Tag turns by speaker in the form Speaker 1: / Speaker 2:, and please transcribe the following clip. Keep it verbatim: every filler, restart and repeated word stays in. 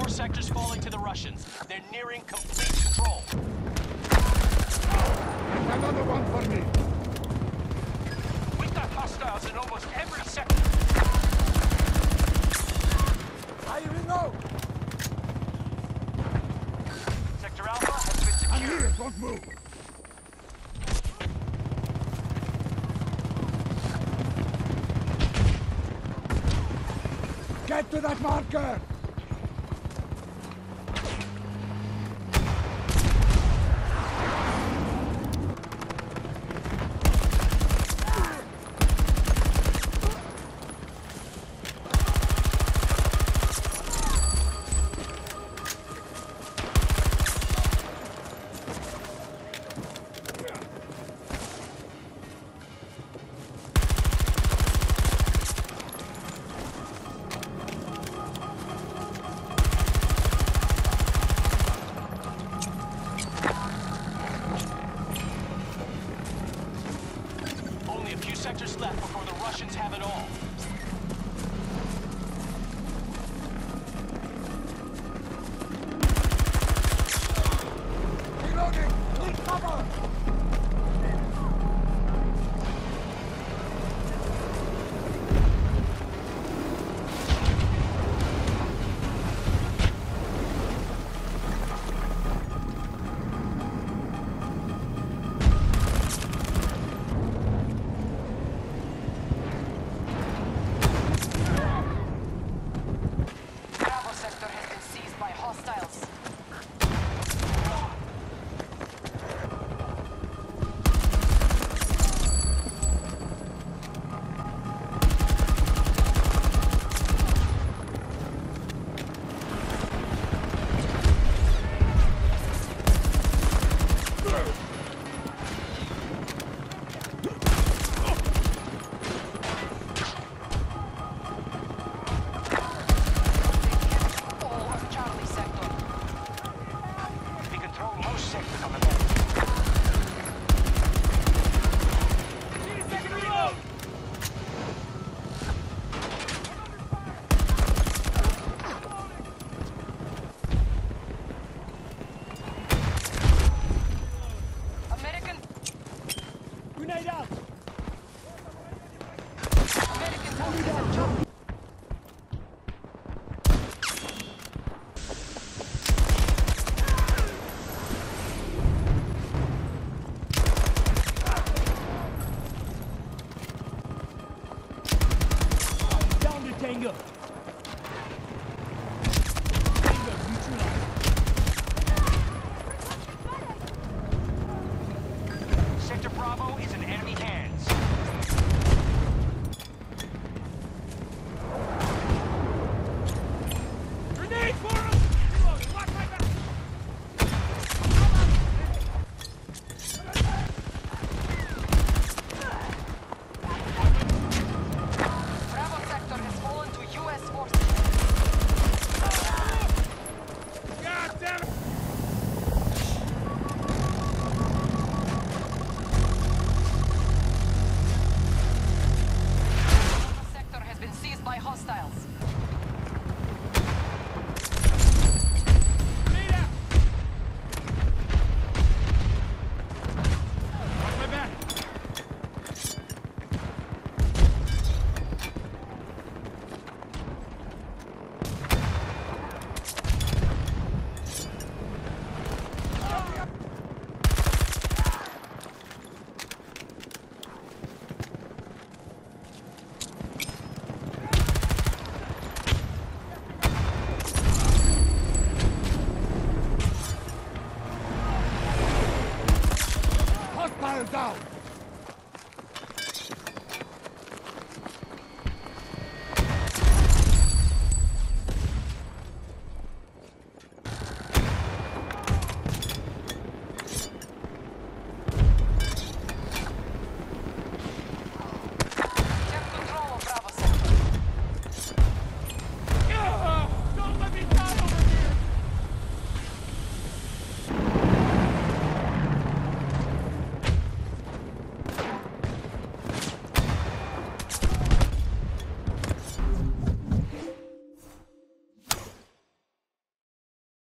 Speaker 1: More sectors falling to the Russians. They're nearing complete control.
Speaker 2: Another one for me.
Speaker 1: We've got hostiles in almost every sector.
Speaker 2: Firing out!
Speaker 1: Sector Alpha has been
Speaker 2: I'm
Speaker 1: secured.
Speaker 2: here, don't move. Get to that marker!
Speaker 1: Only a few sectors left before the Russians have it all.
Speaker 2: Reloading! Need cover!
Speaker 3: Bravo sector has been seized by hostiles. All of Charlie sector.
Speaker 1: We control most sectors on the map. Need a second reload!
Speaker 3: American
Speaker 2: Grenade out!
Speaker 3: American forces have jumped.
Speaker 2: Down the tango!